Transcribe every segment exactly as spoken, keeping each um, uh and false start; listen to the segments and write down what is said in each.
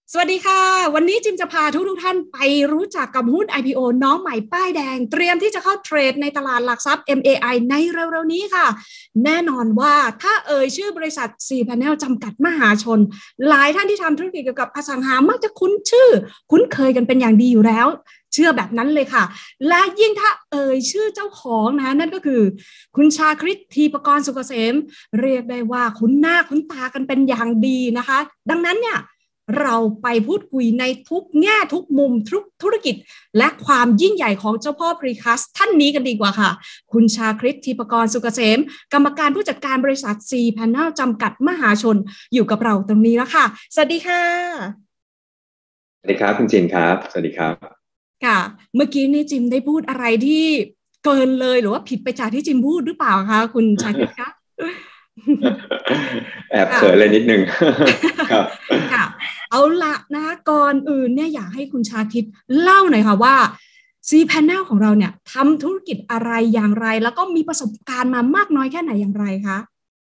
สวัสดีค่ะวันนี้จิมจะพาทุกทุกท่านไปรู้จักกับหุ้น ไอ พี โอ น้องใหม่ป้ายแดงเตรียมที่จะเข้าเทรดในตลาดหลักทรัพย์ เอ็ม เอ ไอ ในเร็วๆนี้ค่ะแน่นอนว่าถ้าเอ่ยชื่อบริษัท ซี Panel จำกัดมหาชนหลายท่านที่ทำธุรกิจเกี่ยวกับอสังหามักจะคุ้นชื่อคุ้นเคยกันเป็นอย่างดีอยู่แล้วเชื่อแบบนั้นเลยค่ะและยิ่งถ้าเอ่ยชื่อเจ้าของนะนั่นก็คือคุณชาคริต ทีปกรณ์สุกเกษมเรียกได้ว่าคุ้นหน้าคุ้นตากันเป็นอย่างดีนะคะดังนั้นเนี่ยเราไปพูดคุยในทุกแง่ทุกมุมทุกธุรกิจและความยิ่งใหญ่ของเจ้าพ่อพรีคัสท่านนี้กันดีกว่าค่ะคุณชาคริต ทีปกรณ์สุกเกษมกรรมการผู้จัดการบริษัท ซี Panel จำกัดมหาชนอยู่กับเราตรงนี้แล้วค่ะสวัสดีค่ะสวัสดีครับคุณจินครับสวัสดีครับค่ะเมื่อกี้นี่จิมได้พูดอะไรที่เกินเลยหรือว่าผิดไปจากที่จิมพูดหรือเปล่าคะคุณชาคริตคะแอบเขินเลยนิดนึงครับค่ะเอาละนะคะก่อนอื่นเนี่ยอยากให้คุณชาคิดเล่าหน่อยค่ะว่า ซี Panel ของเราเนี่ยทำธุรกิจอะไรอย่างไรแล้วก็มีประสบการณ์มามากน้อยแค่ไหนอย่างไรคะ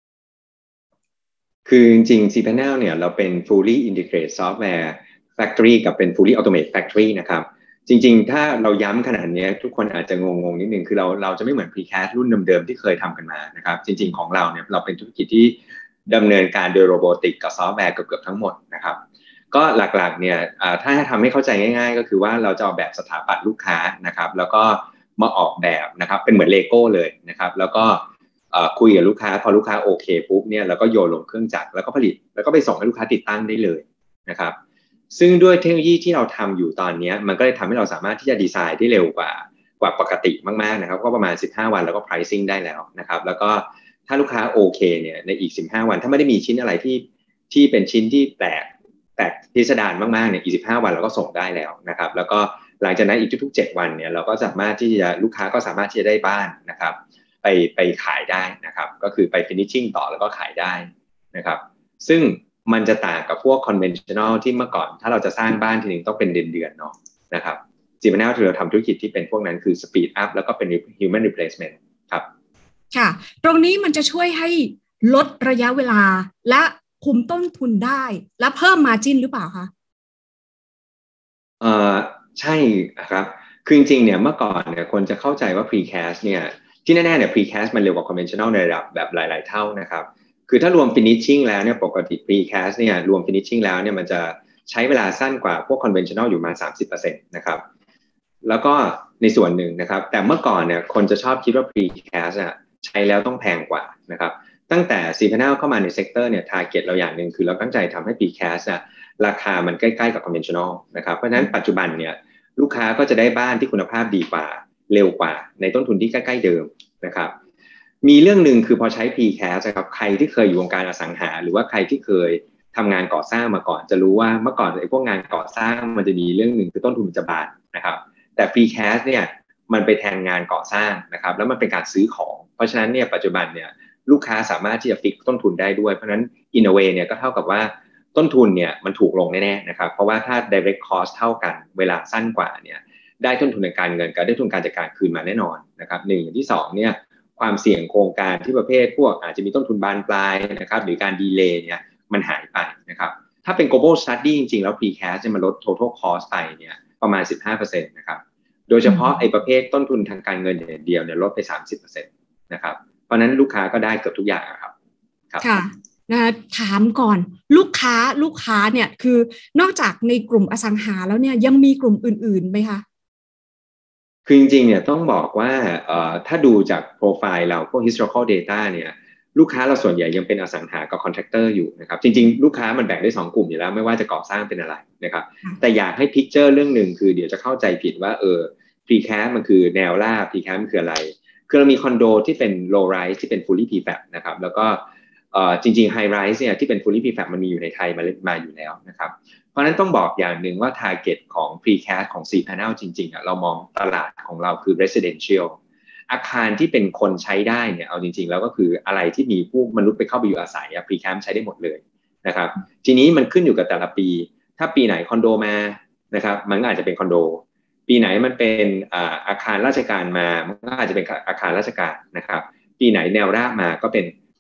คือจริงๆ ซี Panel เนี่ยเราเป็น fully integrated software factory กับเป็น fully automated factory นะครับจริงๆถ้าเราย้ำขนาดนี้ทุกคนอาจจะงงๆนิดนึงคือเราเราจะไม่เหมือน precast รุ่นเดิมๆที่เคยทำกันมานะครับจริงๆของเราเนี่ยเราเป็นธุรกิจที่ดำเนินการโดยโรบอติกกับซอฟต์แวร์เกือบๆทั้งหมดนะครับก็หลักๆเนี่ยถ้าทำให้เข้าใจง่ายๆก็คือว่าเราจะออกแบบสถาปัตย์ลูกค้านะครับแล้วก็มาออกแบบนะครับเป็นเหมือนเลโก้เลยนะครับแล้วก็คุยกับลูกค้าพอลูกค้าโอเคปุ๊บเนี่ยเราก็โยนลงเครื่องจักรแล้วก็ผลิตแล้วก็ไปส่งให้ลูกค้าติดตั้งได้เลยนะครับซึ่งด้วยเทคโนโลยีที่เราทำอยู่ตอนนี้มันก็เลยทำให้เราสามารถที่จะดีไซน์ได้เร็วกว่ากว่าปกติมากๆนะครับก็ประมาณสิบห้าวันแล้วก็ pricing ได้แล้วนะครับแล้วก็ถ้าลูกค้าโอเคเนี่ยในอีกสิบห้าวันถ้าไม่ได้มีชิ้นอะไรที่ที่เป็นชิ้นที่แปลกแปลกพิสดารมากๆเนี่ยอีกสิบห้าวันเราก็ส่งได้แล้วนะครับแล้วก็หลังจากนั้นอีกทุกๆเจ็ดวันเนี่ยเราก็สามารถที่จะลูกค้าก็สามารถที่จะได้บ้านนะครับไปไปขายได้นะครับก็คือไป finishing ต่อแล้วก็ขายได้นะครับซึ่งมันจะต่างกับพวก conventional ที่เมื่อก่อนถ้าเราจะสร้างบ้านทีนึงต้องเป็นเดือนๆเนาะนะครับ ซี Panel ที่เราทำธุรกิจที่เป็นพวกนั้นคือ speed up แล้วก็เป็น human replacement ครับค่ะตรงนี้มันจะช่วยให้ลดระยะเวลาและคุมต้นทุนได้และเพิ่ม margin หรือเปล่าคะเอ่อใช่ครับคือจริงๆเนี่ยเมื่อก่อนเนี่ยคนจะเข้าใจว่า precast เนี่ยที่แน่ๆเนี่ย precast มันเร็วกว่า conventional ในระดับแบบหลายๆเท่านะครับคือถ้ารวม finishing แล้วเนี่ยปกติ precast เนี่ยรวม finishing แล้วเนี่ยมันจะใช้เวลาสั้นกว่าพวก conventional อยู่มา สามสิบเปอร์เซ็นต์ นะครับแล้วก็ในส่วนหนึ่งนะครับแต่เมื่อก่อนเนี่ยคนจะชอบคิดว่า precast อ่ะใช้แล้วต้องแพงกว่านะครับตั้งแต่ ซี Panel เข้ามาในเซกเตอร์เนี่ย target เราอย่างหนึ่งคือเราตั้งใจทำให้ precast อ่ะราคามันใกล้ๆกับ conventional นะครับเพราะฉะนั้นปัจจุบันเนี่ยลูกค้าก็จะได้บ้านที่คุณภาพดีกว่าเร็วกว่าในต้นทุนที่ใกล้ๆเดิมนะครับมีเรื่องหนึ่งคือพอใช้ precast นะครับใครที่เคยอยู่วงการอสังหาหรือว่าใครที่เคยทำงานก่อสร้างมาก่อนจะรู้ว่าเมื่อก่อนไอ้พวกงานก่อสร้างมันจะมีเรื่องหนึ่งคือต้นทุนมันจะบานนะครับแต่ precast เนี่ยมันไปแทนงานก่อสร้างนะครับแล้วมันเป็นการซื้อของเพราะฉะนั้นเนี่ยปัจจุบันเนี่ยลูกค้าสามารถที่จะฟิกต้นทุนได้ด้วยเพราะฉะนั้น in a way เนี่ยก็เท่ากับว่าต้นทุนเนี่ยมันถูกลงแน่ๆนะครับเพราะว่าถ้า direct cost เท่ากันเวลาสั้นกว่าเนี่ยได้ต้นทุนในการเงินกับได้ต้นทุนการจัดการคืนมาแน่นอนนะครับหนึ่งอย่างที่สองเนี่ยความเสี่ยงโครงการที่ประเภทพวกอาจจะมีต้นทุนบานปลายนะครับหรือการดีเลย์เนี่ยมันหายไปนะครับถ้าเป็น global study จริงๆแล้ว precast จะมาลด total cost ไปเนี่ยประมาณ สิบห้าเปอร์เซ็นต์ นะครับโดยเฉพาะไอ้ประเภทต้นทุนทางการเงินอย่างเดียวเนี่ยลดไป สามสิบเปอร์เซ็นต์ นะครับเพราะนั้นลูกค้าก็ได้เกือบทุกอย่างครับค่ะนะถามก่อนลูกค้าลูกค้าเนี่ยคือนอกจากในกลุ่มอสังหาแล้วเนี่ยยังมีกลุ่มอื่นๆไหมคะคือจริงๆเนี่ยต้องบอกว่าถ้าดูจากโปรไฟล์เราพวก historical data เนี่ยลูกค้าเราส่วนใหญ่ยังเป็นอสังหากับ contractor อยู่นะครับจริงๆลูกค้ามันแบ่งได้สองกลุ่มอยู่แล้วไม่ว่าจะก่อสร้างเป็นอะไรนะครับแต่อยากให้ picture เรื่องหนึ่งคือเดี๋ยวจะเข้าใจผิดว่าเออ precast มันคือแนวราบ precast มันคืออะไรคือเรามีคอนโดที่เป็น low rise ที่เป็น fully prefab นะครับแล้วก็จริงๆ high rise เนี่ยที่เป็น fully prefab มันมีอยู่ในไทยมามาอยู่แล้วนะครับเพราะนั้นต้องบอกอย่างหนึ่งว่า target ของ precast ของ ซี Panel จริงๆอ่ะเรามองตลาดของเราคือ residential อาคารที่เป็นคนใช้ได้เนี่ยเอาจริงๆแล้วก็คืออะไรที่มีผู้มนุษย์ไปเข้าไปอยู่อาศัยอ่ะ precast ใช้ได้หมดเลยนะครับทีนี้มันขึ้นอยู่กับแต่ละปีถ้าปีไหนคอนโดมานะครับมันก็อาจจะเป็นคอนโดปีไหนมันเป็นอาคารราชการมามันก็อาจจะเป็นอาคารราชการนะครับปีไหนแนวราบมาก็เป็น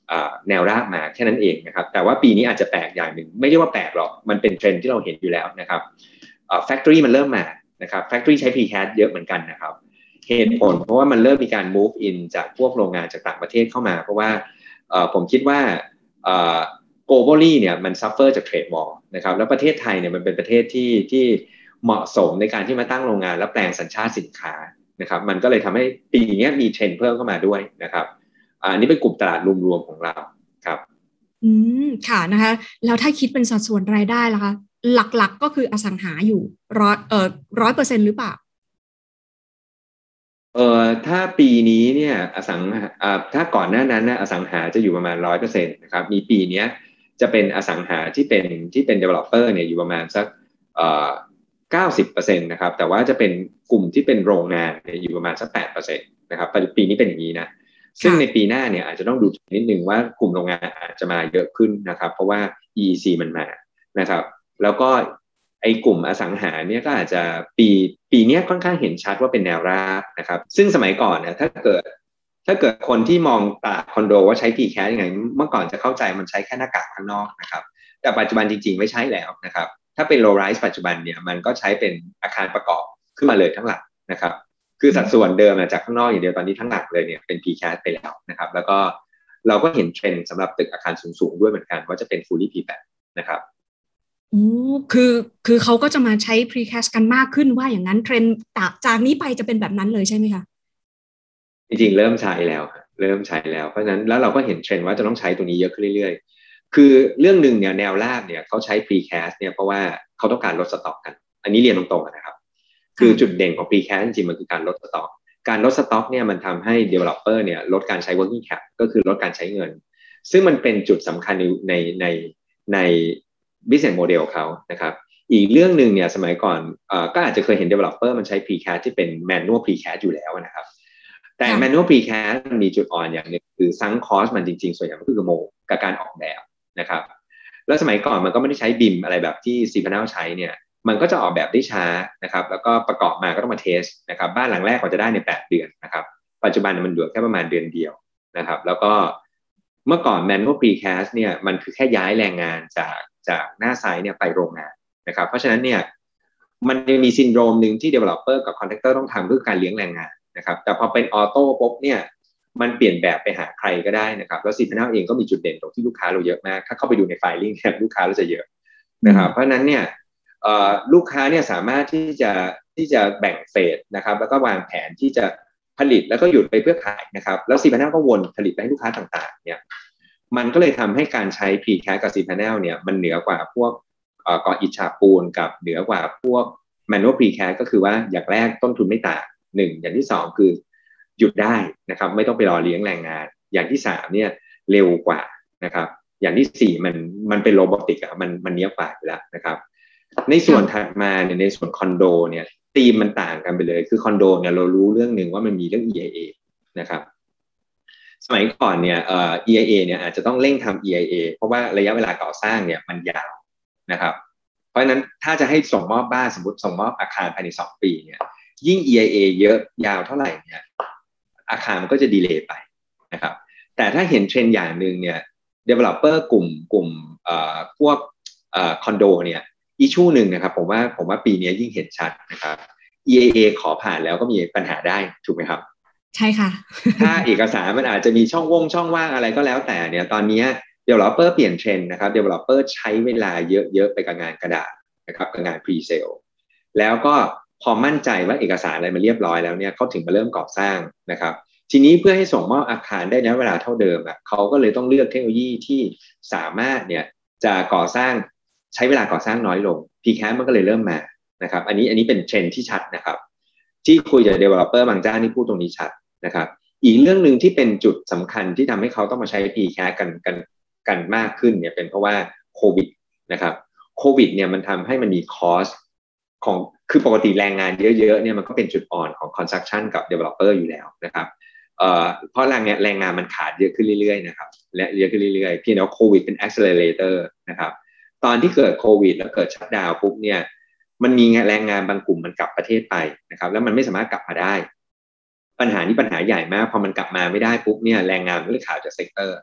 แนวราบมาแค่นั้นเองนะครับแต่ว่าปีนี้อาจจะแปลกอย่างหนึ่งไม่ใช่ว่าแปลกหรอกมันเป็นเทรนด์ที่เราเห็นอยู่แล้วนะครับแฟคทอรี่มันเริ่มมานะครับแฟคทอรี่ใช้ precast เยอะเหมือนกันนะครับเหตุผลเพราะว่ามันเริ่มมีการ move in จากพวกโรงงานจากต่างประเทศเข้ามาเพราะว่าผมคิดว่า globally เนี่ยมัน suffer จาก trade war นะครับแล้วประเทศไทยเนี่ยมันเป็นประเทศที่ที่เหมาะสมในการที่มาตั้งโรงงานและแปลงสัญชาติสินค้านะครับมันก็เลยทำให้ปีนี้มีเทรนด์เพิ่มเข้ามาด้วยนะครับอันนี้เป็นกลุ่มตลาดรวมๆของเราครับอืมค่ะนะคะแล้วถ้าคิดเป็นสัดส่วนรายได้ล่ะคะหลักๆก็คืออสังหาอยู่ร้อยเอ่อร้อยเปอร์เซ็นต์หรือเปล่าเอ่อถ้าปีนี้เนี่ยอสังหาอ่าถ้าก่อนหน้านั้นนะอสังหาจะอยู่ประมาณร้อยเปอร์เซ็นต์นะครับมีปีนี้จะเป็นอสังหาที่เป็นที่เป็น developer เนี่ยอยู่ประมาณสักเอ่อเก้าสิบเปอร์เซ็นต์นะครับแต่ว่าจะเป็นกลุ่มที่เป็นโรงงานเนี่ยอยู่ประมาณสักแปดเปอร์เซ็นต์นะครับปีนี้เป็นอย่างนี้นะซึ่งในปีหน้าเนี่ยอาจจะต้องดูนิดนึงว่ากลุ่มโรงงานอาจจะมาเยอะขึ้นนะครับเพราะว่า อี อี ซี มันมานะครับแล้วก็ไอ้กลุ่มอสังหาเนี่ยก็อาจจะปีปีนี้ค่อนข้างเห็นชัดว่าเป็นแนวราบนะครับซึ่งสมัยก่อนเนี่ยถ้าเกิดถ้าเกิดคนที่มองตลาดคอนโดว่าใช้ precast ยังไงเมื่อก่อนจะเข้าใจมันใช้แค่หน้ากากข้างนอกนะครับแต่ปัจจุบันจริงๆไม่ใช่แล้วนะครับถ้าเป็น low rise ปัจจุบันเนี่ยมันก็ใช้เป็นอาคารประกอบขึ้นมาเลยทั้งหลังนะครับคือสัดส่วนเดิมจากข้างนอกอย่างเดียวตอนนี้ทั้งหลังเลยเนี่ยเป็น precast ไปแล้วนะครับแล้วก็เราก็เห็นเทรนด์สำหรับตึกอาคารสูงๆด้วยเหมือนกันว่าจะเป็น fully prefab นะครับโอ้คือคือเขาก็จะมาใช้ precast กันมากขึ้นว่าอย่างนั้นเทรนด์จากนี้ไปจะเป็นแบบนั้นเลยใช่ไหมคะจริงๆเริ่มใช้แล้วเริ่มใช้แล้วเพราะฉะนั้นแล้วเราก็เห็นเทรนด์ว่าจะต้องใช้ตรงนี้เยอะขึ้นเรื่อยๆคือเรื่องหนึ่งเนี่ยแนวราบเนี่ยเขาใช้ precast เนี่ยเพราะว่าเขาต้องการลดสต็อกกันอันนี้เรียนตรงๆนะครับคือจุดเด่นของ precast จริงๆมันคือการลดสต็อกการลดสต็อกเนี่ยมันทำให้ developer เนี่ยลดการใช้ working cap ก็คือลดการใช้เงินซึ่งมันเป็นจุดสำคัญในในในใน business model เขานะครับอีกเรื่องหนึ่งเนี่ยสมัยก่อนเอ่อก็อาจจะเคยเห็น developer มันใช้ precast ที่เป็น manual precast อยู่แล้วนะครับแต่ manual precast มันมีจุดอ่อนอย่างหนึ่งคือซังคอสมันจริงๆส่วนใหญ่ก็คือโมกับการออกแบบนะครับแล้วสมัยก่อนมันก็ไม่ได้ใช้บิมอะไรแบบที่ซีพาเนลใช้เนี่ยมันก็จะออกแบบได้ช้านะครับแล้วก็ประกอบมาก็ต้องมาเทสนะครับบ้านหลังแรกกว่าจะได้ในแปดเดือนนะครับปัจจุบันมันเหลือแค่ประมาณเดือนเดียวนะครับแล้วก็เมื่อก่อน manual precast เนี่ยมันคือแค่ย้ายแรงงานจากจากหน้าไซต์เนี่ยไปโรงงานนะครับเพราะฉะนั้นเนี่ยมันยังมีซินโดรมหนึ่งที่ developer กับ contractor ต้องทำคือการเลี้ยงแรงงานนะครับแต่พอเป็นออโต้ปุ๊บเนี่ยมันเปลี่ยนแบบไปหาใครก็ได้นะครับแล้วซีพาเนลเองก็มีจุดเด่นตรงที่ลูกค้าเราเยอะมากถ้าเข้าไปดูในไฟลิ่งเนี่ยลูกค้าเราจะเยอะนะครับเพราะฉะนั้นเนี่ยลูกค้าเนี่ยสามารถที่จะที่จะแบ่งเฟสนะครับแล้วก็วางแผนที่จะผลิตแล้วก็หยุดไปเพื่อขายนะครับแล้วซีพาเนลก็วนผลิตไปให้ลูกค้าต่างๆเนี่ยมันก็เลยทำให้การใช้ precast กับซีพาเนลเนี่ยมันเหนือกว่าพวกก่ออิฐฉาบปูนกับเหนือกว่าพวก manual precast ก็คือว่าอย่างแรกต้นทุนไม่ต่างหนึ่งอย่างที่สองคือหยุดได้นะครับไม่ต้องไปรอเลี้ยงแรงงานอย่างที่สามเนี่ยเร็วกว่านะครับอย่างที่สี่มันมันเป็นโรบอติกอะมันมันเนี้ยกว่าอยู่แล้วนะครับในส่วนถัดมาเนี่ยในส่วนคอนโดเนี่ยธีมมันต่างกันไปเลยคือคอนโดเนี่ยเรารู้เรื่องหนึ่งว่ามันมีเรื่อง อี ไอ เอ นะครับสมัยก่อนเนี่ยเอ่อ อี ไอ เอ เนี่ยอาจจะต้องเร่งทำ อี ไอ เอ เพราะว่าระยะเวลาก่อสร้างเนี่ยมันยาวนะครับเพราะฉะนั้นถ้าจะให้ส่งมอบบ้านสมมติส่งมอบอาคารภายในสองปีเนี่ยยิ่ง อี ไอ เอ เยอะยาวเท่าไหร่เนี่ยอาคารมันก็จะดีเลย์ไปนะครับแต่ถ้าเห็นเทรนด์อย่างหนึ่งเนี่ย developer กลุ่มกลุ่มเอ่อพวกเอ่อคอนโดเนี่ยอิชชูหนึ่งนะครับผมว่าผมว่าปีนี้ยิ่งเห็นชัดนะครับ อี ไอ เอ ขอผ่านแล้วก็มีปัญหาได้ถูกไหมครับใช่ค่ะถ้าเอกสารมันอาจจะมีช่องว่งช่องว่างอะไรก็แล้วแต่เนี่ยตอนนี้ developer เปลี่ยนเทรนด์นะครับ developer ใช้เวลาเยอะๆไปกับงานกระดาษนะครับกับงาน pre-sale แล้วก็พอมั่นใจว่าเอกสารอะไรมันเรียบร้อยแล้วเนี่ยเขาถึงมาเริ่มก่อสร้างนะครับทีนี้เพื่อให้ส่งมอบอาคารได้ในเวลาเท่าเดิมอ่ะเขาก็เลยต้องเลือกเทคโนโลยีที่สามารถเนี่ยจะก่อสร้างใช้เวลาก่อสร้างน้อยลง precast มันก็เลยเริ่มมานะครับอันนี้อันนี้เป็นเทรนด์ที่ชัดนะครับที่คุยกับ developer บางเจ้านี่พูดตรงนี้ชัดนะครับอีกเรื่องหนึ่งที่เป็นจุดสำคัญที่ทำให้เขาต้องมาใช้ precast กันกันกันมากขึ้นเนี่ยเป็นเพราะว่าโควิดนะครับโควิดเนี่ยมันทำให้มันมีคอสของคือปกติแรงงานเยอะๆเนี่ยมันก็เป็นจุดอ่อนของ construction กับ developer อยู่แล้วนะครับเอ่อเพราะแรงงานแรงงานมันขาดเยอะขึ้นเรื่อยๆนะครับและเยอะขึ้นเรื่อยๆเพียงแต่ว่าโควิดเป็น accelerator นะครับตอนที่เกิดโควิดแล้วเกิดชัตดาวน์ปุ๊บเนี่ยมันมีแรงงานบางกลุ่มมันกลับประเทศไปนะครับแล้วมันไม่สามารถกลับมาได้ปัญหานี้ปัญหาใหญ่มากพอมันกลับมาไม่ได้ปุ๊บเนี่ยแรงงานก็เลยขาดจากเซกเตอร์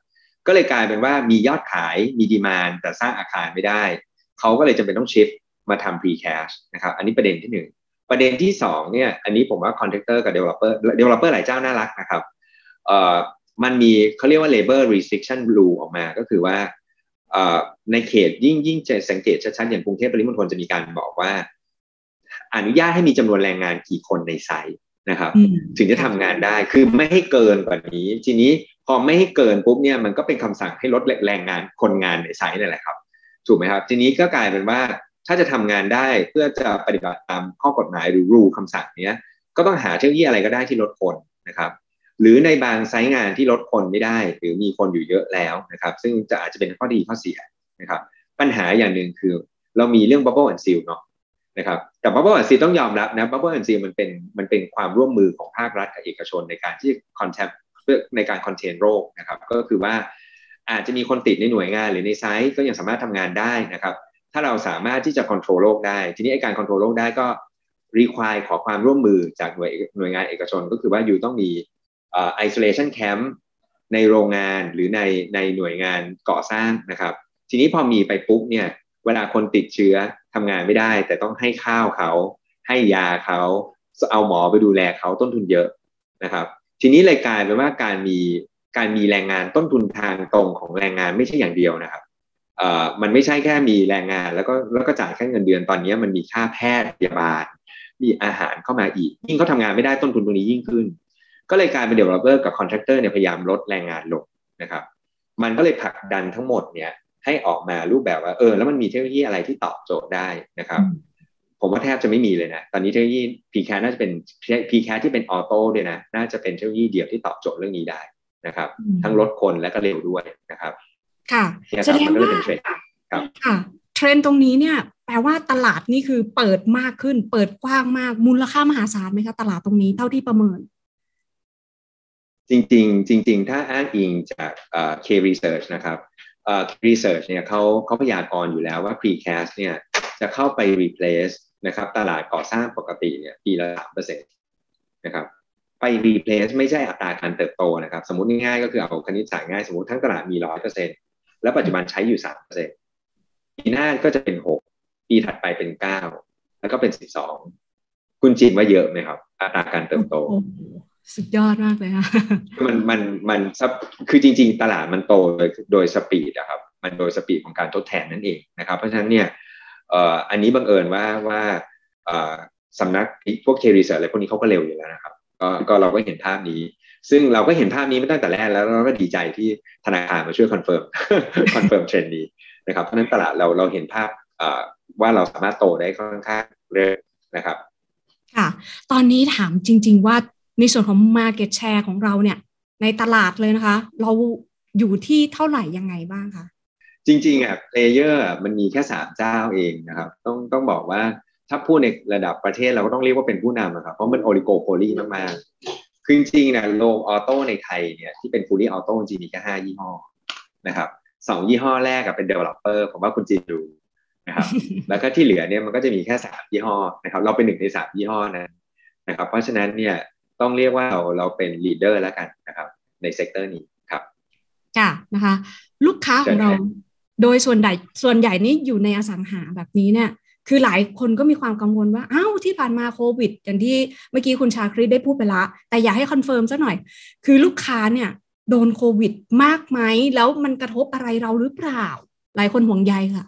ก็เลยกลายเป็นว่ามียอดขายมีดีมานด์แต่สร้างอาคารไม่ได้เขาก็เลยจำเป็นต้องชิฟต์มาทำ pre-cash นะครับอันนี้ประเด็นที่หนึ่งประเด็นที่สองเนี่ยอันนี้ผมว่า contractor กับ developer developer หลายเจ้าน่ารักนะครับเอ่อมันมีเขาเรียกว่า labor restriction rule ออกมาก็คือว่าเอ่อในเขตยิ่งยิ่งจะสังเกตชัดๆอย่างกรุงเทพปริมณฑลจะมีการบอกว่าอนุญาตให้มีจำนวนแรงงานกี่คนในไซต์นะครับถึงจะทำงานได้คือไม่ให้เกินกว่านี้ทีนี้พอไม่ให้เกินปุ๊บเนี่ยมันก็เป็นคำสั่งให้ลดแรงงานคนงานในไซต์นั่นแหละครับถูกไหมครับทีนี้ก็กลายเป็นว่าถ้าจะทำงานได้เพื่อจะปฏิบัติตามข้อกฎหมายหรือรูคำสั่งนี้ก็ต้องหาเทคโนโลยีอะไรก็ได้ที่ลดคนนะครับหรือในบางไซต์งานที่ลดคนไม่ได้หรือมีคนอยู่เยอะแล้วนะครับซึ่งจะอาจจะเป็นข้อดีข้อเสียนะครับปัญหาอย่างหนึ่งคือเรามีเรื่อง bubble and seal เนาะนะครับแต่ bubble and seal ต้องยอมรับนะ bubble and seal มันเป็นมันเป็นความร่วมมือของภาครัฐกับเอกชนในการที่ contact เพื่อในการ contain โรคนะครับก็คือว่าอาจจะมีคนติดในหน่วยงานหรือในไซต์ก็ยังสามารถทำงานได้นะครับถ้าเราสามารถที่จะ control โรคได้ทีนี้ไอ้การ control โรคได้ก็ require ขอความร่วมมือจากหน่วยหน่วยงานเอกชนก็คือว่าอยู่ต้องมีเอ่อ isolation camp ในโรงงานหรือในในหน่วยงานก่อสร้างนะครับทีนี้พอมีไปปุ๊บเนี่ยเวลาคนติดเชื้อทำงานไม่ได้แต่ต้องให้ข้าวเขาให้ยาเขาเอาหมอไปดูแลเขาต้นทุนเยอะนะครับทีนี้เลยกลายเป็นว่าการมีการมีแรงงานต้นทุนทางตรงของแรงงานไม่ใช่อย่างเดียวนะครับเอ่อมันไม่ใช่แค่มีแรงงานแล้วก็แล้วก็จ่ายแค่เงินเดือนตอนนี้มันมีค่าแพทย์พยาบาลมีอาหารเข้ามาอีกยิ่งเขาทำงานไม่ได้ต้นทุนตรงนี้ยิ่งขึ้นก็เลยกลายเป็น developer กับ contractor เนี่ยพยายามลดแรงงานลงนะครับมันก็เลยผลักดันทั้งหมดเนี่ยให้ออกมารูปแบบว่าเออแล้วมันมีเทคโนโลยีอะไรที่ตอบโจทย์ได้นะครับผมว่าแทบจะไม่มีเลยนะตอนนี้เทคโนโลยี Precast น่าจะเป็น Precast ที่เป็นออโต้ด้วยนะน่าจะเป็นเทคโนโลยีเดียวที่ตอบโจทย์เรื่องนี้ได้นะครับทั้งลดคนและก็เร็วด้วยนะครับค่ะแสดงว่าค่ะเทรนด์ตรงนี้เนี่ยแปลว่าตลาดนี่คือเปิดมากขึ้นเปิดกว้างมากมูลค่ามหาศาลไหมคะตลาดตรงนี้เท่าที่ประเมินจริงๆจริงๆถ้าอ้างอิงจากเอ่อ K Research นะครับเอ่อ K Research เนี่ยเขาเขาพยากรณ์อยู่แล้วว่า Precast เนี่ยจะเข้าไป replace นะครับตลาดก่อสร้างปกติเนี่ยปีละ สามเปอร์เซ็นต์ นะครับไป replace ไม่ใช่อัตราการเติบโตนะครับสมมุติง่ายๆก็คือเอาคณิตศาสตร์ง่ายสมมุติทั้งตลาดมี หนึ่งร้อยเปอร์เซ็นต์ แล้วปัจจุบันใช้อยู่ สามเปอร์เซ็นต์ ปีหน้าก็จะเป็น หก ปีถัดไปเป็น เก้า แล้วก็เป็น สิบสอง คุณจินว่าเยอะไหมครับอัตราการเติบโตสุดยอดมากเลยค่ะมันมันมันคือจริงๆตลาดมันโตโดยโดยสปีดอะครับมันโดยสปีดของการทดแทนนั่นเองนะครับเพราะฉะนั้นเนี่ยเอ่ออันนี้บังเอิญว่าว่าเอ่อสำนักพวก K Research อะไรพวกนี้เขาก็เร็วอยู่แล้วนะครับก็ก็เราก็เห็นภาพนี้ซึ่งเราก็เห็นภาพนี้มาตั้งแต่แรกแล้วเราก็ดีใจที่ธนาคารมาช่วยคอนเฟิร์มคอนเฟิร์มเทรนด์นี้นะครับเพราะฉะนั้นตลาดเราเราเห็นภาพเอ่อว่าเราสามารถโตได้ค่อนข้างเร็วนะครับค่ะตอนนี้ถามจริงๆว่าในส่วนของ market share ของเราเนี่ยในตลาดเลยนะคะเราอยู่ที่เท่าไหร่ยังไงบ้างคะจริงๆอ่ะ player มันมีแค่สามเจ้าเองนะครับต้องต้องบอกว่าถ้าพูดในระดับประเทศเราก็ต้องเรียกว่าเป็นผู้นำนะครับเพราะมันโอลิโกโพลีมากๆคือจริงๆนะโรงออโต้ในไทยเนี่ยที่เป็น fully auto จริงๆมีแค่ห้ายี่ห้อนะครับสองยี่ห้อแรกเป็น developer ผมว่าคุณจีนดูนะครับแล้วก็ที่เหลือเนี่ยมันก็จะมีแค่สามยี่ห้อนะครับเราเป็นหนึ่งในสามยี่ห้อนะนะครับเพราะฉะนั้นเนี่ยต้องเรียกว่าเราเราเป็น leader แล้วกันนะครับในเซกเตอร์นี้ครับค่ะนะคะลูกค้าของเราโดยส่วนใหญ่ส่วนใหญ่นี่อยู่ในอสังหาแบบนี้เนี่ยคือหลายคนก็มีความกังวลว่าอ้าวที่ผ่านมาโควิดอย่างที่เมื่อกี้คุณชาคริตได้พูดไปละแต่อยากให้คอนเฟิร์มซะหน่อยคือลูกค้าเนี่ยโดนโควิดมากไหมแล้วมันกระทบอะไรเราหรือเปล่าหลายคนห่วงใยค่ะ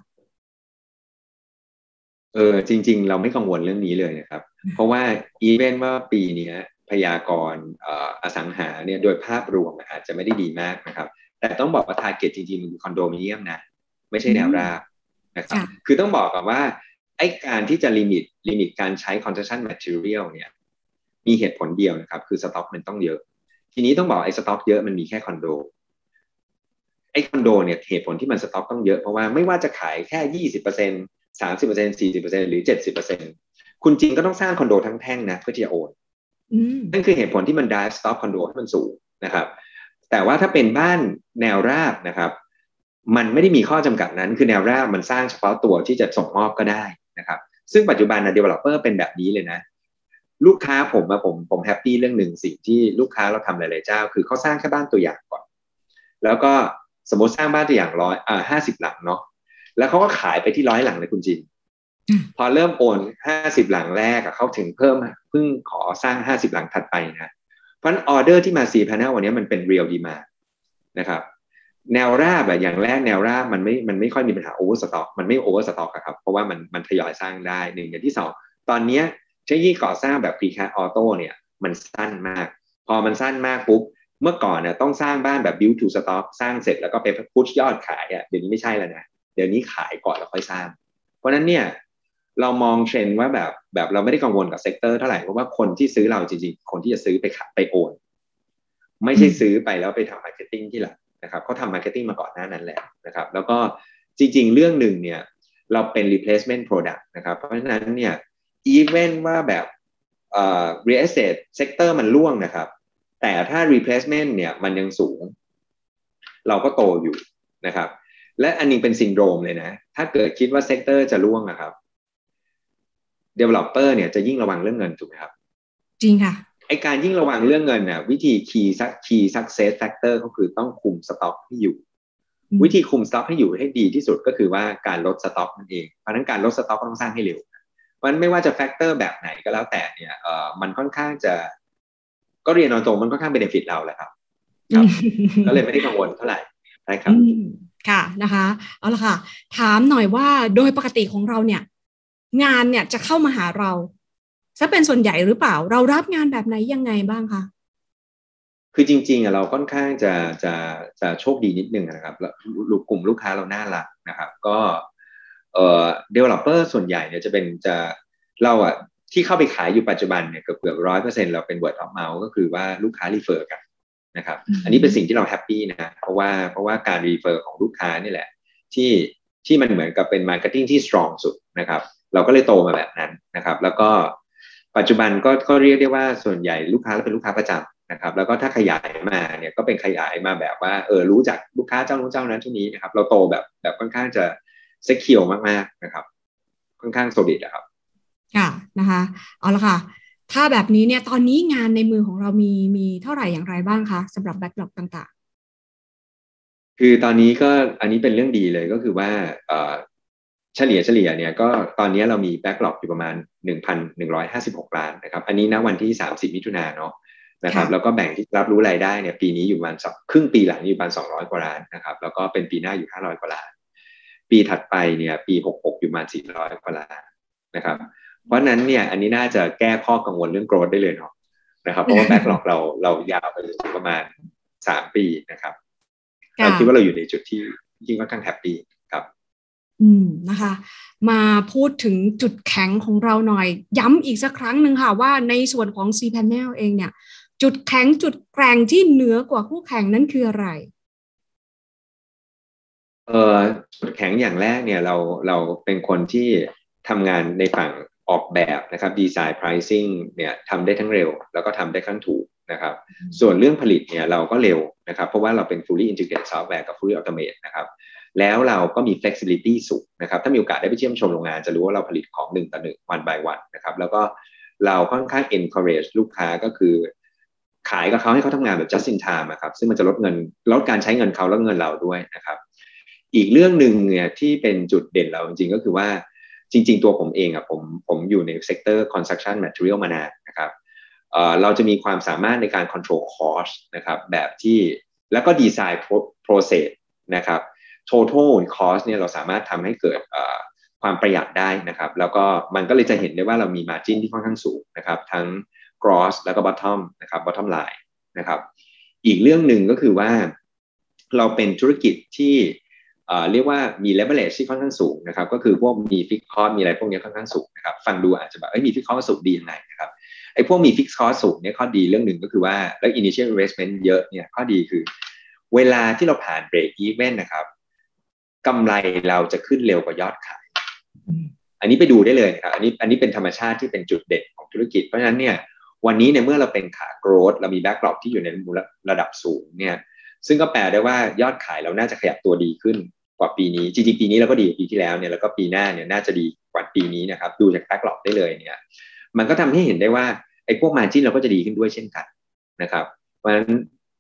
เออจริงๆเราไม่กังวลเรื่องนี้เลยนะครับเพราะว่าอีเวนต์ว่าปีนี้พยากรณ์อสังหาเนี่ยโดยภาพรวมอาจจะไม่ได้ดีมากนะครับแต่ต้องบอกว่า target จริงๆมันคือคอนโดมิเนียมนะไม่ใช่แนวราบนะครับคือต้องบอกก่อนว่าไอ้การที่จะลิมิตลิมิตการใช้ construction material เนี่ยมีเหตุผลเดียวนะครับคือสต็อกมันต้องเยอะทีนี้ต้องบอกไอ้สต็อกเยอะมันมีแค่คอนโดไอ้คอนโดเนี่ยเหตุผลที่มันสต็อกต้องเยอะเพราะว่าไม่ว่าจะขายแค่ ยี่สิบเปอร์เซ็นต์ สามสิบเปอร์เซ็นต์ สี่สิบเปอร์เซ็นต์ หรือ เจ็ดสิบเปอร์เซ็นต์ คุณจริงก็ต้องสร้างคอนโดทั้งแท่งนะเพื่อที่จะโอนนั่นคือเหตุผลที่มัน drive stock คอนโดให้มันสูงนะครับแต่ว่าถ้าเป็นบ้านแนวราบนะครับมันไม่ได้มีข้อจำกัดนั้นคือแนวราบมันสร้างเฉพาะตัวที่จะส่งมอบก็ได้นะครับซึ่งปัจจุบันนะ developer เป็นแบบนี้เลยนะลูกค้าผมอะผมผมแฮปปี้เรื่องหนึ่งสิ่งที่ลูกค้าเราทำหลายๆเจ้าคือเขาสร้างแค่บ้านตัวอย่างก่อนแล้วก็สมมติสร้างบ้านตัวอย่างร้อยอ่าห้าสิบหลังเนาะแล้วเขาก็ขายไปที่ร้อยหลังเลยคุณจินพอเริ่มโอนห้าสิบหลังแรกเขาถึงเพิ่มเพิ่งขอสร้างห้าสิบหลังถัดไปนะเพราะฉะนั้นออเดอร์ที่มา C panel วันนี้มันเป็น real demand นะครับแนวราบอะอย่างแรกแนวราบมันไม่มันไม่ค่อยมีปัญหา overstock มันไม่ overstock ครับเพราะว่ามันมันทยอยสร้างได้หนึ่งอย่างที่สองตอนนี้เทคโนโลยีก่อสร้างแบบ precast auto เนี่ยมันสั้นมากพอมันสั้นมากปุ๊บเมื่อก่อนเนี่ยต้องสร้างบ้านแบบ build to stock สร้างเสร็จแล้วก็ไปพุชยอดขายอ่ะเดี๋ยวนี้ไม่ใช่แล้วนะเดี๋ยวนี้ขายก่อนแล้วค่อยสร้างเพราะนั้นเนี่ยเรามองเทรนด์ว่าแบบแบบเราไม่ได้กังวลกับเซกเตอร์เท่าไหร่เพราะว่าคนที่ซื้อเราจริงๆคนที่จะซื้อไปขายไปโอนไม่ใช่ซื้อไปแล้วไปทำมาร์เก็ตติ้งที่หลังนะครับเขาทำมาร์เก็ตติ้งมาก่อนหน้านั้นแล้วนะครับแล้วก็จริงๆเรื่องหนึ่งเนี่ยเราเป็น replacement product นะครับเพราะฉะนั้นเนี่ย even ว่าแบบเอ่อ real estate sector มันร่วงนะครับแต่ถ้า replacement เนี่ยมันยังสูงเราก็โตอยู่นะครับและอันนี้เป็นซินโดรมเลยนะถ้าเกิดคิดว่าเซกเตอร์จะร่วงนะครับ developer เนี่ยจะยิ่งระวังเรื่องเงินถูกไหมครับจริงค่ะไอการยิ่งระวังเรื่องเงินน่ะวิธี key key success factor ก็คือต้องคุมสต็อกให้อยู่วิธีคุมสต็อกให้อยู่ให้ดีที่สุดก็คือว่าการลดสต็อกนั่นเองเพราะนั้นการลดสต็อกต้องสร้างให้เร็วเพราะฉะนั้นไม่ว่าจะแฟกเตอร์แบบไหนก็แล้วแต่เนี่ยเอ่อมันค่อนข้างจะก็เรียนตรงๆมันค่อนข้างเบเนฟิตเราแหละครับครับก็เลยไม่ได้กังวลเท่าไหร่ใช่ครับค่ะนะคะเอาละค่ะถามหน่อยว่าโดยปกติของเราเนี่ยงานเนี่ยจะเข้ามาหาเราซะเป็นส่วนใหญ่หรือเปล่าเรารับงานแบบไหนยังไงบ้างคะคือจริงๆอ่ะเราค่อนข้างจะจะจะโชคดีนิดนึงนะครับแล้วกลุ่มลูกค้าเราน่ารักนะครับก็เอ่อ developer ส่วนใหญ่เนี่ยจะเป็นจะเราอ่ะที่เข้าไปขายอยู่ปัจจุบันเนี่ยเกือบเกือบร้อยเปอร์เซ็นต์เราเป็น word of mouth ก็คือว่าลูกค้า refer กันนะครับอันนี้เป็นสิ่งที่เราแฮปปี้นะเพราะว่าเพราะว่าการ refer ของลูกค้านี่แหละที่ที่มันเหมือนกับเป็น marketing ที่ strong สุดนะครับเราก็เลยโตมาแบบนั้นนะครับแล้วก็ปัจจุบันก็ก็เรียกได้ว่าส่วนใหญ่ลูกค้าเราเป็นลูกค้าประจำนะครับแล้วก็ถ้าขยายมาเนี่ยก็เป็นขยายมาแบบว่าเออรู้จักลูกค้าเจ้านู้นเจ้านั้นเท่านี้นะครับเราโตแบบแบบค่อนข้างจะเซ็กเคียวมากๆนะครับค่อนข้างโซลิดนะครับค่ะนะคะเอาละค่ะถ้าแบบนี้เนี่ยตอนนี้งานในมือของเรามีมีเท่าไหร่อย่างไรบ้างคะสำหรับแบ็คล็อกต่างๆคือตอนนี้ก็อันนี้เป็นเรื่องดีเลยก็คือว่าเอ่อเฉลี่ยเฉลี่ยเนี่ยก็ตอนนี้เรามีแบ็คล็อกอยู่ประมาณ หนึ่งพันหนึ่งร้อยห้าสิบหก ล้านนะครับอันนี้ณวันที่สามสิบมิถุนายนเนาะนะครับแล้วก็แบ่งที่รับรู้รายได้เนี่ยปีนี้อยู่ประมาณครึ่งปีหลังอยู่ประมาณสองร้อยกว่าล้านนะครับแล้วก็เป็นปีหน้าอยู่ห้าร้อยกว่าล้านปีถัดไปเนี่ยปีหกสิบหกอยู่ประมาณสี่ร้อยกว่าล้านนะครับเพราะนั้นเนี่ยอันนี้น่าจะแก้ข้อกังวลเรื่องโกรธได้เลยเนาะนะครับเพราะว่าแบ็คล็อกเราเรายาวไปถึงประมาณสามปีนะครับเราคิดว่าเราอยู่ในจุดที่ยิ่งค่อนข้างแฮปปี้ครับอืมนะคะมาพูดถึงจุดแข็งของเราหน่อยย้ำอีกสักครั้งหนึ่งค่ะว่าในส่วนของ C Panel เองเนี่ยจุดแข็งจุดแกร่งที่เหนือกว่าคู่แข่งนั้นคืออะไรเอ่อจุดแข็งอย่างแรกเนี่ยเราเราเป็นคนที่ทำงานในฝั่งออกแบบนะครับดีไซน์ pricing เนี่ยทำได้ทั้งเร็วแล้วก็ทำได้ทั้งถูกนะครับส่วนเรื่องผลิตเนี่ยเราก็เร็วนะครับเพราะว่าเราเป็น fully integrated software กับ fully automate นะครับแล้วเราก็มี flexibility สูงนะครับถ้ามีโอกาสได้ไปเยี่ยมชมโรงงานจะรู้ว่าเราผลิตของหนึ่งต่อหนึ่ง one by one นะครับแล้วก็เราค่อนข้าง encourage ลูกค้าก็คือขายกับเขาให้เขาทำงานแบบ just in time นะครับซึ่งมันจะลดเงินลดการใช้เงินเขาและเงินเราด้วยนะครับอีกเรื่องหนึ่งเนี่ยที่เป็นจุดเด่นเราจริงๆก็คือว่าจริงๆตัวผมเองอ่ะผมผมอยู่ในเซกเตอร์ construction material มานานนะครับเอ่อเราจะมีความสามารถในการ control cost นะครับแบบที่แล้วก็ design process นะครับ total cost เนี่ยเราสามารถทำให้เกิดความประหยัดได้นะครับแล้วก็มันก็เลยจะเห็นได้ว่าเรามี margin ที่ค่อนข้างสูงนะครับทั้ง gross แล้วก็ bottom นะครับ bottom line นะครับอีกเรื่องหนึ่งก็คือว่าเราเป็นธุรกิจที่เรียกว่ามี leverage ที่ค่อนข้างสูงนะครับก็คือพวกมี fixed cost มีอะไรพวกนี้ค่อนข้างสูงนะครับฟังดูอาจจะแบบมี fixed cost สูงดียังไงนะครับไอ้พวกมี fixed cost สูงเนี่ยข้อดีเรื่องหนึ่งก็คือว่าแล้ว initial investment เยอะเนี่ยข้อดีคือเวลาที่เราผ่าน break even นะครับกำไรเราจะขึ้นเร็วกว่ายอดขายอันนี้ไปดูได้เลยนะครับอันนี้อันนี้เป็นธรรมชาติที่เป็นจุดเด่นของธุรกิจเพราะฉะนั้นเนี่ยวันนี้ในเมื่อเราเป็นขา growth เรามี backlog ที่อยู่ในระดับสูงเนี่ยซึ่งก็แปลได้ว่ายอดขายเราน่าจะขยับตัวดีขึ้นกว่าปีนี้จริงๆปีนี้เราก็ดีกว่าปีที่แล้วเนี่ยแล้วก็ปีหน้าเนี่ยน่าจะดีกว่าปีนี้นะครับดูจาก backlog ได้เลยเนี่ยมันก็ทำให้เห็นได้ว่าไอ้พวก margin เราก็จะดีขึ้นด้วยเช่นกันนะครับเพราะฉะนั้น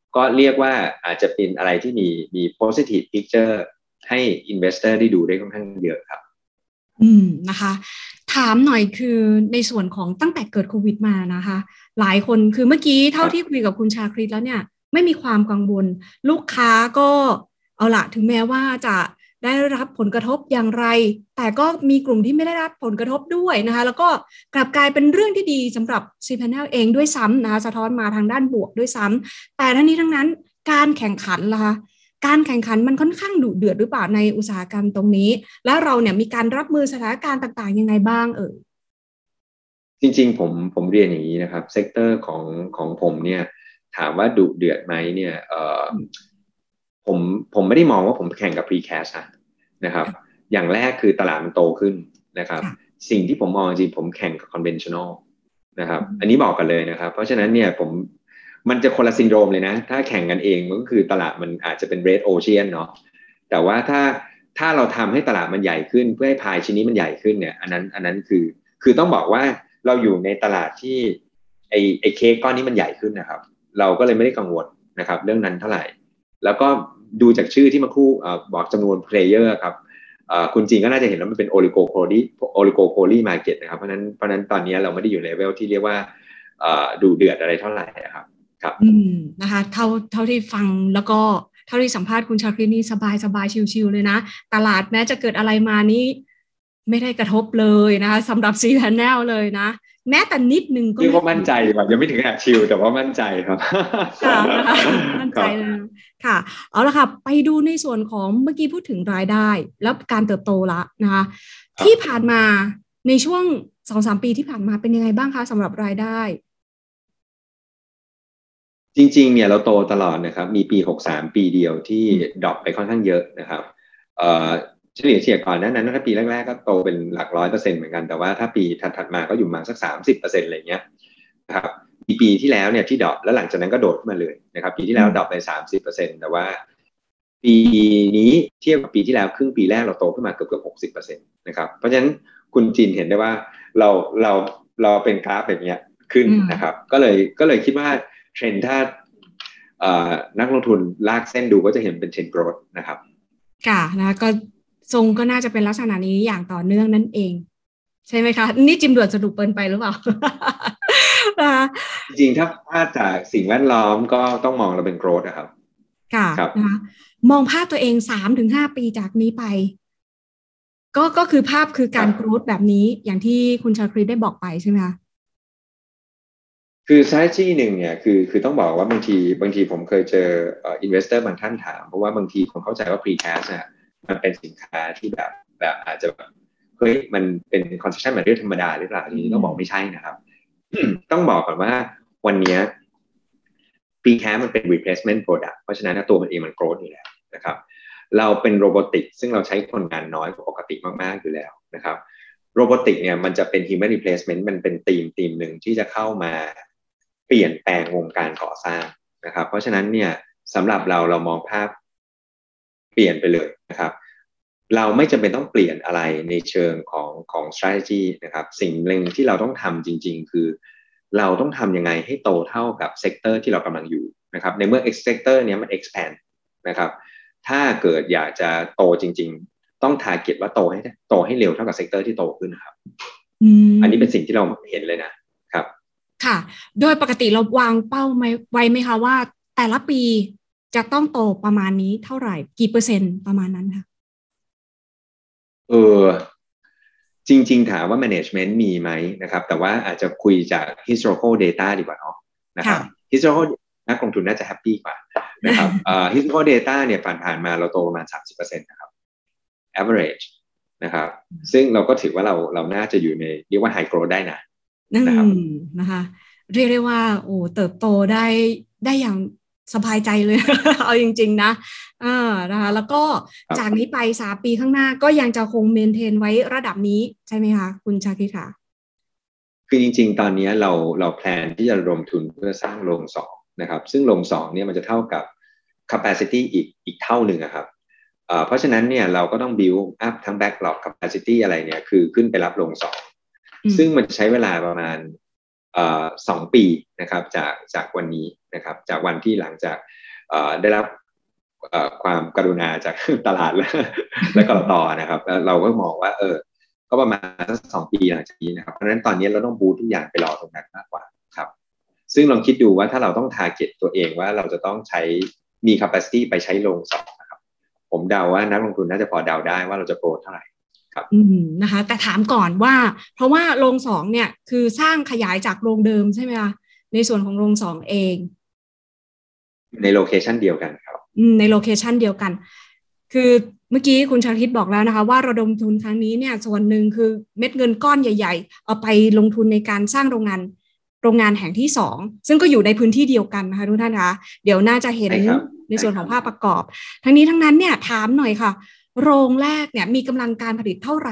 ก็เรียกว่าอาจจะเป็นอะไรที่มีมี positive picture ให้ investor ได้ดูได้ค่อนข้างเยอะครับอืมนะคะถามหน่อยคือในส่วนของตั้งแต่เกิดโควิดมานะคะหลายคนคือเมื่อกี้เท่าที่คุยกับคุณชาคริตแล้วเนี่ยไม่มีความกังวลลูกค้าก็เอาละถึงแม้ว่าจะได้รับผลกระทบอย่างไรแต่ก็มีกลุ่มที่ไม่ได้รับผลกระทบด้วยนะคะแล้วก็กลับกลายเป็นเรื่องที่ดีสำหรับ cPanel เองด้วยซ้ำนะคะสะท้อนมาทางด้านบวกด้วยซ้ำแต่ทั้งนี้ทั้งนั้นการแข่งขันล่ะคะการแข่งขันมันค่อนข้างดุเดือดหรือเปล่าในอุตสาหกรรมตรงนี้แล้วเราเนี่ยมีการรับมือสถานการณ์ต่างๆยังไงบ้างเอ่ยจริงๆผมผมเรียนอย่างนี้นะครับเซกเตอร์ของของผมเนี่ยถามว่าดุเดือดไหมเนี่ยเอ่อผมผมไม่ได้มองว่าผมแข่งกับ Precast นะครับอย่างแรกคือตลาดมันโตขึ้นนะครับสิ่งที่ผมมองจริงผมแข่งกับ conventional นะครับอันนี้บอกกันเลยนะครับเพราะฉะนั้นเนี่ยผมมันจะคนละซินโดรมเลยนะถ้าแข่งกันเองมันก็คือตลาดมันอาจจะเป็น red ocean เนาะแต่ว่าถ้าถ้าเราทำให้ตลาดมันใหญ่ขึ้นเพื่อให้พายชิ้นนี้มันใหญ่ขึ้นเนี่ยอันนั้นอันนั้นคือคือต้องบอกว่าเราอยู่ในตลาดที่ไอไอเค้กก้อนนี้มันใหญ่ขึ้นนะครับเราก็เลยไม่ได้กังวลนะครับเรื่องนั้นเท่าไหร่แล้วก็ดูจากชื่อที่มาคู่บอกจำนวนเพลเยอร์ครับคุณจริงก็น่าจะเห็นแล้วมันเป็นโอลิโกโพลีโอลิโกโพลีมาร์เก็ตนะครับเพราะนั้นเพราะนั้นตอนนี้เราไม่ได้อยู่ในเลเวลที่เรียกว่าดูเดือดอะไรเท่าไหร่ครับครับอืมนะคะเท่าเท่าที่ฟังแล้วก็เท่าที่สัมภาษณ์คุณชาคริตนี่สบายสบายชิวๆเลยนะตลาดแม้จะเกิดอะไรมานี้ไม่ได้กระทบเลยนะคะสำหรับ cPanel เลยนะแม้แต่นิดนึงก็เรียกว่ามั่นใจว่ายังไม่ถึงกับชิลแต่ว่ามั่นใจครับค่ะนะคะมั่นใจเลยค่ะเอาละค่ะไปดูในส่วนของเมื่อกี้พูดถึงรายได้แล้วการเติบโตละนะคะที่ผ่านมาในช่วง สองถึงสาม ปีที่ผ่านมาเป็นยังไงบ้างคะสำหรับรายได้จริงๆเนี่ยเราโตตลอดนะครับมีปีหกสิบสามปีเดียวที่ดรอปไปค่อนข้างเยอะนะครับเอ่อเฉลี่ยเฉลี่ยก่อนนั้นนั้นถ้าปีแรกๆก็โตเป็นหลักร้อยเปอร์เซ็นต์เหมือนกันแต่ว่าถ้าปีถัดๆมาก็อยู่มาสักสามสิบเปอร์เซ็นต์อะไรเงี้ยนะครับปีปีที่แล้วเนี่ยที่ดรอปแล้วหลังจากนั้นก็โดดขึ้นมาเลยนะครับปีที่แล้วดรอปไปสามสิบเปอร์เซ็นต์แต่ว่าปีนี้เทียบกับปีที่แล้วครึ่งปีแรกเราโตขึ้นมาเกือบเกือบหกสิบเปอร์เซ็นต์นะครับเพราะฉะนั้นคุณจินเห็นได้ว่าเราเราเราเป็นกราฟแบบเนี้ยขึ้นนะครับก็เลยก็เลยคิดว่าเทรนด์ถ้านักลงทุนลากเส้นดูก็จะเห็นเป็นเทรนด์โกรทนะครับค่ะนะก็ทรงก็น่าจะเป็นลักษณะนี้อย่างต่อเนื่องนั่นเองใช่ไหมคะนี่จิมด่วนสรุปเปินไปหรือเปล่าจริงๆถ้าพลาดจากสิ่งแวดล้อมก็ต้องมองเราเป็นโกรทนะครับค่ะนะคะมองภาพตัวเอง สามถึงห้า ปีจากนี้ไปก็ก็คือภาพคือการโกรทแบบนี้อย่างที่คุณชาคริตได้บอกไปใช่ไหมคะคือ strategy หนึ่งเนี่ยคือคือต้องบอกว่าบางทีบางทีผมเคยเจอเอ่อ investor บางท่านถามเพราะว่าบางทีคนเข้าใจว่า precast เนี่ยมันเป็นสินค้าที่แบบแบบอาจจะแบบเฮ้ยมันเป็น construction material ธรรมดาหรือเปล่าทีนี้ต้องบอกไม่ใช่นะครับ ต้องบอกก่อนว่าวันนี้ precast มันเป็น replacement product เพราะฉะนั้นตัวมันเองมัน growth อยู่แล้วนะครับเราเป็นโรบอติกซึ่งเราใช้คนงานน้อยกว่าปกติมากๆอยู่แล้วนะครับโรบอติกเนี่ยมันจะเป็น human replacement มันเป็นธีมธีมหนึ่งที่จะเข้ามาเปลี่ยนแปลงวงการก่อสร้างนะครับเพราะฉะนั้นเนี่ยสำหรับเราเรามองภาพเปลี่ยนไปเลยนะครับเราไม่จำเป็นต้องเปลี่ยนอะไรในเชิงของของ strategy นะครับสิ่งหนึ่งที่เราต้องทำจริงๆคือเราต้องทำยังไงให้โตเท่ากับเซกเตอร์ที่เรากำลังอยู่นะครับในเมื่อ เซกเตอร์ เนี้ยมัน expand นะครับถ้าเกิดอยากจะโตจริงๆต้อง target ว่าโตให้โตให้เร็วเท่ากับเซกเตอร์ที่โตขึ้นนะครับ อันนี้เป็นสิ่งที่เราเห็นเลยนะครับค่ะโดยปกติเราวางเป้าไว้ไหมคะว่าแต่ละปีจะต้องโตประมาณนี้เท่าไหร่กี่เปอร์เซ็นต์ประมาณนั้นคะเออจริงๆถามว่า management มีไหมนะครับแต่ว่าอาจจะคุยจาก historical data ดีกว่าเนาะนะครับ historical นักลงทุนน่าจะแฮปปี้กว่านะครับ uh, historical data เนี่ยผ่านๆมาเราโตประมาณ สามสิบเปอร์เซ็นต์ นะครับ average นะครับซึ่งเราก็ถือว่าเราเราน่าจะอยู่ในเรียกว่า high growth ได้นะนะครับนะคะเรียกได้ว่าโอ้เติบโตได้ได้อย่างสบายใจเลย เอาจริงๆนะอ่านะคะแล้วก็จากนี้ไปสามปีข้างหน้าก็ยังจะคงเมนเทนไว้ระดับนี้ใช่ไหมคะคุณชาคิดค่ะคือจริงๆตอนนี้เราเราแพลนที่จะระดมทุนเพื่อสร้างโรงสองนะครับซึ่งโรงสองเนี่ยมันจะเท่ากับ capacity อีกอีกเท่าหนึ่งครับเพราะฉะนั้นเนี่ยเราก็ต้อง build up ทั้ง backlog capacity อะไรเนี่ยคือขึ้นไปรับโรงสองซึ่งมันใช้เวลาประมาณสองปีนะครับจากจากวันนี้นะครับจากวันที่หลังจากได้รับความกรุณาจากตลาดและและกลตนะครับเราก็มองว่าเออก็ประมาณสักสองปีหลังจากนี้นะครับเพราะฉะนั้นตอนนี้เราต้องบูททุกอย่างไปรอตรงนั้นมากกว่าครับซึ่งลองคิดดูว่าถ้าเราต้องทาร์เก็ตตัวเองว่าเราจะต้องใช้มี capacity ไปใช้ลงสองนะครับผมเดาว่านักลงทุนน่าจะพอเดาได้ว่าเราจะโกรธเท่าไหร่ครับอืมนะคะแต่ถามก่อนว่าเพราะว่าโรงสองเนี่ยคือสร้างขยายจากโรงเดิมใช่ไหมคะในส่วนของโรงสองเองในโลเคชันเดียวกันครับอืมในโลเคชันเดียวกันคือเมื่อกี้คุณชาทิตบอกแล้วนะคะว่าระดมทุนครั้งนี้เนี่ยส่วนหนึ่งคือเม็ดเงินก้อนใหญ่ๆเอาไปลงทุนในการสร้างโรงงานโรงงานแห่งที่สองซึ่งก็อยู่ในพื้นที่เดียวกันนะคะทุกท่านคะเดี๋ยวน่าจะเห็นในส่วนของภาพประกอบทั้งนี้ทั้งนั้นเนี่ยถามหน่อยค่ะโรงแรกเนี่ยมีกำลังการผลิตเท่าไหร่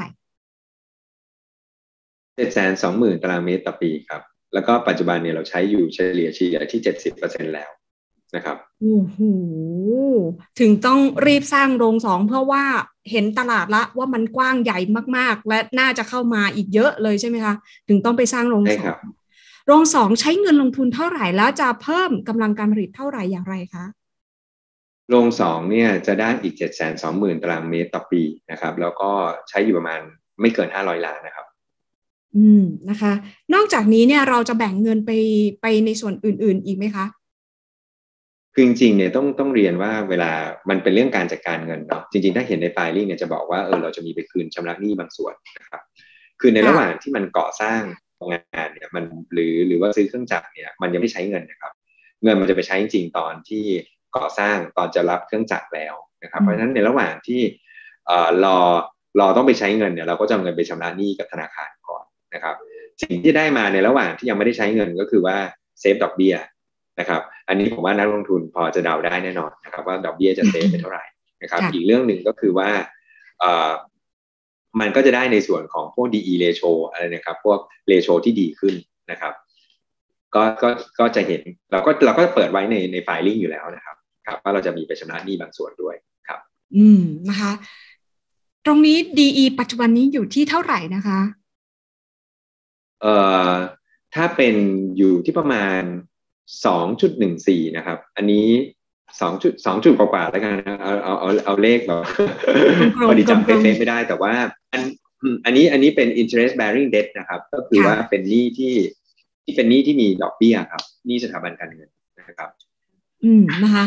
เจ็ดแสนสองหมื่นตารางเมตรต่อปีครับแล้วก็ปัจจุบันเนี่ยเราใช้อยู่เฉลี่ยเฉลี่ยที่ เจ็ดสิบเปอร์เซ็นต์ แล้วนะครับโอ้โหถึงต้องรีบสร้างโรงสองเพื่อว่าเห็นตลาดละว่ามันกว้างใหญ่มากๆและน่าจะเข้ามาอีกเยอะเลยใช่ไหมคะถึงต้องไปสร้างโรงสองโรงสองใช้เงินลงทุนเท่าไหร่แล้วจะเพิ่มกำลังการผลิตเท่าไหร่อย่างไรคะโรงสองเนี่ยจะได้อีก เจ็ดแสนสองหมื่นตารางเมตรต่อปีนะครับแล้วก็ใช้อยู่ประมาณไม่เกินห้าร้อยล้านนะครับอืมนะคะนอกจากนี้เนี่ยเราจะแบ่งเงินไปไปในส่วนอื่นๆอีกไหมคะคือจริงๆเนี่ยต้องต้องเรียนว่าเวลามันเป็นเรื่องการจัดการเงินเนาะจริงๆถ้าเห็นในไฟลิ่งเนี่ยจะบอกว่าเออเราจะมีไปคืนชำระหนี้บางส่วนนะครับคือในระหว่างที่มันก่อสร้างโรงงานเนี่ยมันหรือหรือว่าซื้อเครื่องจักรเนี่ยมันยังไม่ใช้เงินนะครับเงินมันจะไปใช้จริงๆตอนที่ก่อสร้างตอนจะรับเครื่องจักรแล้วนะครับเพราะฉะนั้นในระหว่างที่เอ่อรอรอต้องไปใช้เงินเนี่ยเราก็จะเอาเงินไปชำระหนี้กับธนาคารก่อนนะครับสิ่งที่ได้มาในระหว่างที่ยังไม่ได้ใช้เงินก็คือว่าเซฟดอกเบี้ยนะครับอันนี้ผมว่านักลงทุนพอจะเดาได้แน่นอนนะครับว่าดอกเบี้ยจะเซฟไปเท่าไหร่นะครับอีกเรื่องหนึ่งก็คือว่าเอ่อมันก็จะได้ในส่วนของพวก ดี อี ratio อะไรนะครับพวก ratio ที่ดีขึ้นนะครับก็ก็ก็จะเห็นเราก็เราก็เปิดไว้ในในไฟลิ่งอยู่แล้วนะครับครับว่าเราจะมีไปชำระหนี้บางส่วนด้วยครับอืมนะคะตรงนี้ ดี อี ปัจจุบันนี้อยู่ที่เท่าไหร่นะคะเอ่อถ้าเป็นอยู่ที่ประมาณ สองจุดหนึ่งสี่ นะครับอันนี้สองจุดสองจุดกว่าๆแล้วกันนะเอาเอาเอาเอาเลขแบบพอดีจำเป๊ะๆไม่ได้แต่ว่าอันอันนี้อันนี้เป็น interest bearing debt นะครับก็คือว่าเป็นหนี้ที่ที่เป็นหนี้ที่มีดอกเบี้ยครับหนี้สถาบันการเงินนะครับอืมนะคะ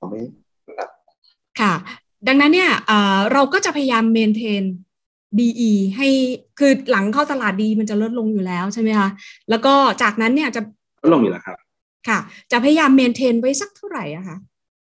ค่ะดังนั้นเนี่ยเราก็จะพยายามเมนเทน ดี อี ให้คือหลังเข้าตลาดดีมันจะลดลงอยู่แล้วใช่ไหมคะแล้วก็จากนั้นเนี่ยจะลดลงอยู่แล้วครับค่ะจะพยายามเมนเทนไว้สักเท่าไหร่อะคะ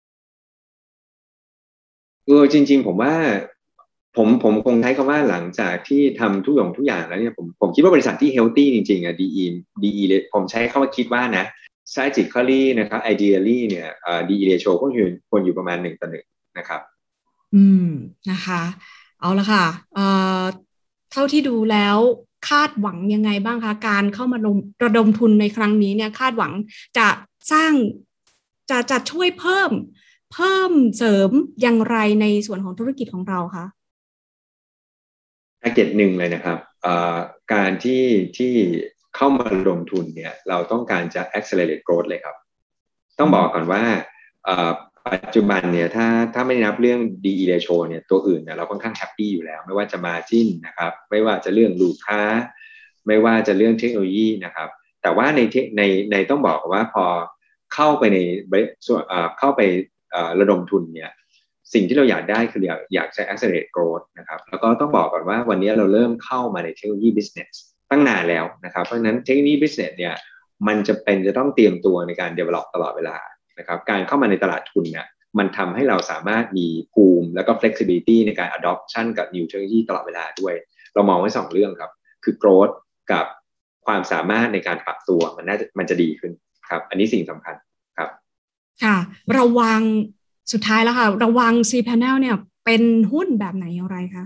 เออจริงๆผมว่าผมผมคงใช้คำว่าหลังจากที่ทำทุกอย่างทุกอย่างแล้วเนี่ยผมผมคิดว่าบริษัทที่เฮลตี้จริงๆอ่ะ ดี อี ดี อี เลยผมใช้คำว่าคิดว่านะ strategically นะครับ ideally เนี่ยเอ่อ ดี อี ratio ก็ควรควรอยู่ประมาณหนึ่งต่อหนึ่งนะครับอืมนะคะเอาละค่ะเอ่อเท่าที่ดูแล้วคาดหวังยังไงบ้างคะการเข้ามาลงระดมทุนในครั้งนี้เนี่ยคาดหวังจะสร้างจะจะช่วยเพิ่มเพิ่มเสริมอย่างไรในส่วนของธุรกิจของเราคะแพ็กเกจหนึ่งเลยนะครับการที่ที่เข้ามาลงทุนเนี่ยเราต้องการจะ accelerate growth เลยครับต้องบอกก่อนว่าปัจจุบันเนี่ยถ้าถ้าไม่นับเรื่อง ดี อี ratio เนี่ยตัวอื่นเนี่ยเราค่อนข้างแฮปปี้อยู่แล้วไม่ว่าจะ margin นะครับไม่ว่าจะเรื่องลูกค้าไม่ว่าจะเรื่องเทคโนโลยีนะครับแต่ว่าในในในต้องบอกว่าพอเข้าไปในเข้าไประดมทุนเนี่ยสิ่งที่เราอยากได้คืออยากอยากจะ accelerate growth นะครับแล้วก็ต้องบอกก่อนว่าวันนี้เราเริ่มเข้ามาในเทคโนโลยี business ตั้งนานแล้วนะครับเพราะฉะนั้นเทคโนโลยี business เนี่ยมันจะเป็นจะต้องเตรียมตัวในการ develop ตลอดเวลานะครับการเข้ามาในตลาดทุนเนี่ยมันทำให้เราสามารถมีภูมิแล้วก็ flexibility ในการ adoption กับ new technology ตลอดเวลาด้วยเรามองไว้สองเรื่องครับคือ growth กับความสามารถในการปรับตัวมันน่าจะมันจะดีขึ้นครับอันนี้สิ่งสำคัญครับค่ะระวังสุดท้ายแล้วค่ะระวัง cPanel เนี่ยเป็นหุ้นแบบไหนอย่างไรคะ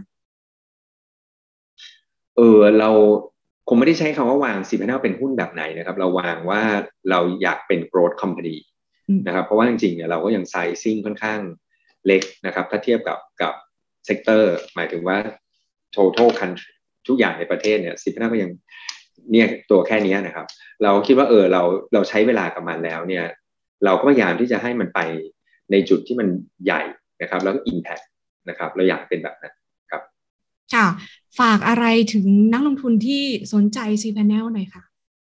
เออเราคงไม่ได้ใช้คำว่าวาง cPanel เป็นหุ้นแบบไหนนะครับเราวางว่าเราอยากเป็น growth company นะครับเพราะว่าจริงๆเนี่ยเราก็ยังไซซิ่งค่อนข้างเล็กนะครับถ้าเทียบกับกับเซกเตอร์หมายถึงว่า total country ทุกอย่างในประเทศเนี่ยcPanelก็ยังเนี่ยตัวแค่นี้นะครับเราคิดว่าเออเราเราใช้เวลากับมันแล้วเนี่ยเราก็พยายามที่จะให้มันไปในจุดที่มันใหญ่นะครับแล้วก็ impact นะครับเราอยากเป็นแบบนั้นครับค่ะฝากอะไรถึงนักลงทุนที่สนใจ cPanel หน่อยค่ะ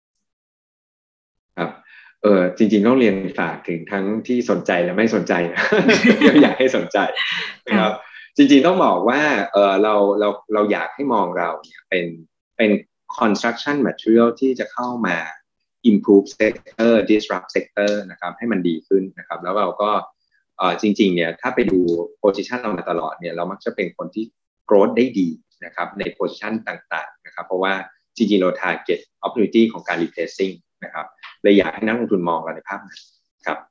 ครับเออจริงๆต้องเรียนฝากถึงทั้งที่สนใจและไม่สนใจ ก็อยากให้สนใจนะครับจริงๆต้องบอกว่าเออเราเราเราอยากให้มองเราเนี่ยเป็นเป็น construction material ที่จะเข้ามา improve sector disrupt sector นะครับให้มันดีขึ้นนะครับแล้วเราก็เออจริงๆเนี่ยถ้าไปดู position เรามาตลอดเนี่ยเรามักจะเป็นคนที่ growth ได้ดีนะครับใน position ต่างๆนะครับเพราะว่าจริงๆเรา target opportunity ของการ replacing นะครับเลยอยากให้นักลงทุนมองเราในภาพนั้นครับ